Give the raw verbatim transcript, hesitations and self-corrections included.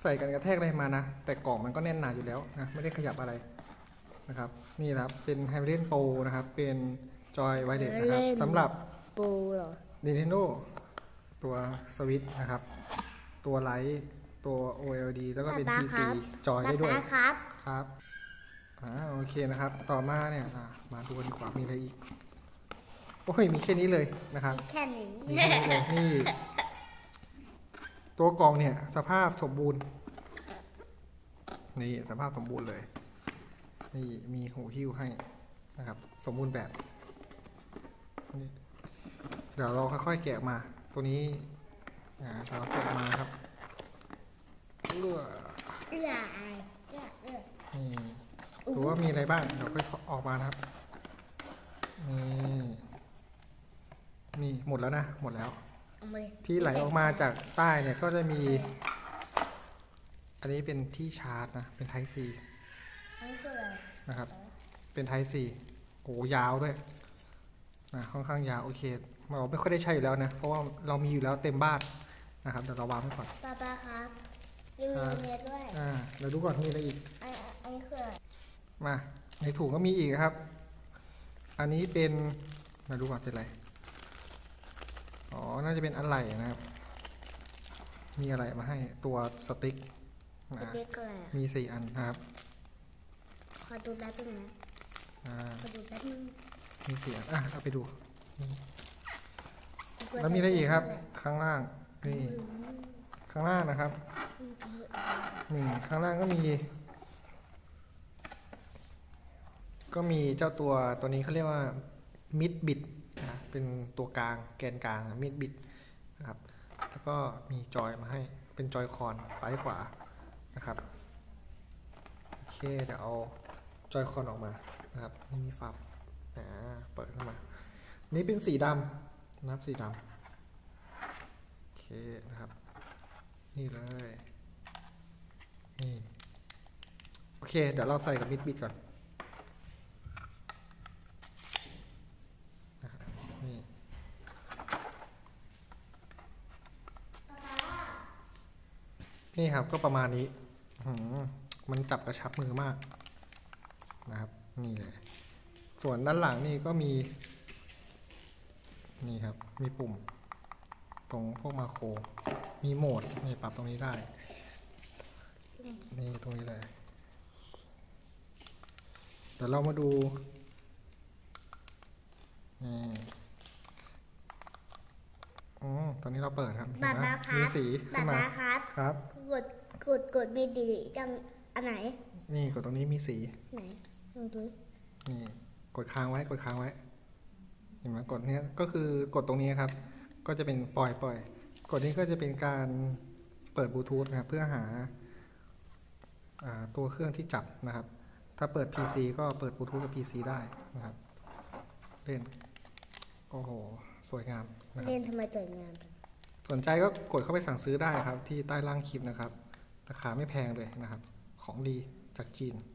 ใส่กันกระแทกอะไรมานะแต่กล่องมันก็แน่นหนาอยู่แล้วนะไม่ได้ขยับอะไรนะครับนี่นะครับเป็นไฮเ r นโปรนะครับเป็นจอยไวเลสนะครับสำหรับโปรเหรอ Nintendo ตัวสวิตช์นะครับตัวไลท์ตัว โอ แอล ดี แล้วก็เป็น พี ซี จอยได้ด้วยครับครับอ่าโอเคนะครับต่อมาเนี่ยมาดูกันดีกว่ามีอะไรอีกโอ้ยมีแค่นี้เลยนะครับแค่นี้มีแค่นี้เลยนี่ตัวกล่องเนี่ยสภาพสมบูรณ์นี่สภาพสมบูรณ์เลยนี่มีหูหิ้วให้นะครับสมบูรณ์แบบนี่เดี๋ยวเราค่อยๆแกะมาตัวนี้อ่าเราแกะมาครับเอื้อเอื้ออะไรเอื้อเอื้อนี่ดูว่ามีอะไรบ้างเดี๋ยวค่อยออกมานะครับนี่นี่หมดแล้วนะหมดแล้วที่ไหลออกมาจากใต้เนี่ยก็จะมีอันนี้เป็นที่ชาร์จนะเป็น Type C นะครับเป็น Type C โอ้ยาวด้วยนะค่อนข้างยาวโอเคเราไม่ค่อยได้ใช้อยู่แล้วนะเพราะว่าเรามีอยู่แล้วเต็มบ้านนะครับเดี๋ยวเราวางไว้ก่อนป้าป้าครับรีวิวเน็ตด้วยอ่าเดี๋ยวดูก่อนมีอะไรอีกไอ้ไอ้คืออะไรมาในถุงก็มีอีกครับอันนี้เป็นมาดูก่อนเป็นอะไรอ๋อน่าจะเป็นอะไหล่นะครับมีอะไรมาให้ตัวสติ๊กนะมีสี่อันนะครับขอดูแป๊บนึงนะขอดูแป๊บนึงมีสี่อันอ่ะเอาไปดูแล้วมีอะไรอีกครับข้างล่างนี่ข้างล่างนะครับนี่ข้างล่างก็มีก็มีเจ้าตัวตัวนี้เขาเรียกว่ามิดบิดนะเป็นตัวกลางแกนกลางมิดบิดนะครับแล้วก็มีจอยมาให้เป็นจอยคอนซ้ายขวานะครับโอเคเดี๋ยวเอาจอยคอนออกมานะครับนี่มีฝับนะเปิดขึ้นมานี่เป็นสีดำนะครับสีดำโอเคนะครับนี่เลยนี่โอเคเดี๋ยวเราใส่กับมิดบิดก่อนนี่นี่ครับก็ประมาณนี้มันจับกระชับมือมากนะครับนี่เลยส่วนด้านหลังนี่ก็มีนี่ครับมีปุ่มตรงพวกมาโครมีโหมดนี่ปรับตรงนี้ได้นี่ตรงนี้เลยเดี๋ยวเรามาดูนี่อ๋อตอนนี้เราเปิดครับบัตรมาครับมีสีขึ้นมาครับครับกดกดกดไม่ดีจังอันไหนนี่กดตรงนี้มีสีไหนลองดูนี่กดค้างไว้กดค้างไว้เห็นไหมกดเนี้ยก็คือกดตรงนี้ครับก็จะเป็นปล่อยปล่อยกดนี้ก็จะเป็นการเปิดบลูทูธนะครับเพื่อหาตัวเครื่องที่จับนะครับถ้าเปิด พี ซี ก็เปิดบลูทูธกับ พี ซี ได้นะครับเล่นโอ้โหสวยงามเล่นทำไมสวยงามสนใจก็กดเข้าไปสั่งซื้อได้ครับที่ใต้ล่างคลิปนะครับราคาไม่แพงเลยนะครับของดีจากจีน